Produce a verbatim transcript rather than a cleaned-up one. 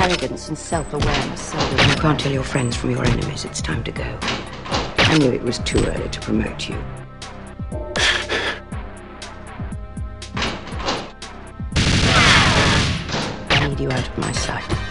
arrogance and self-awareness seldom. You can't tell your friends from your enemies it's time to go. I knew it was too early to promote you. I need you out of my sight.